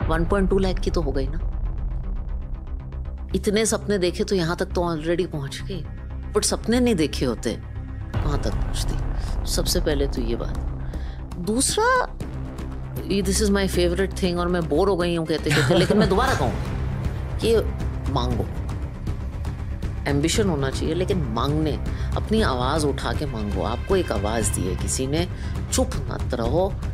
1.2 लाख की तो हो गई ना। इतने सपने देखे तो यहाँ तक तो ऑलरेडी पहुंच गई, बट सपने नहीं देखे होते कहाँ तक पहुंचती। सबसे पहले तो ये बात। दूसरा, this is my favourite thing, और मैं बोर हो गई हूँ कहते कहते, लेकिन मैं दोबारा कहूँ कि मांगो। एम्बिशन होना चाहिए, लेकिन मांगने, अपनी आवाज उठा के मांगो। आपको एक आवाज दी है किसी ने, चुप मत रहो,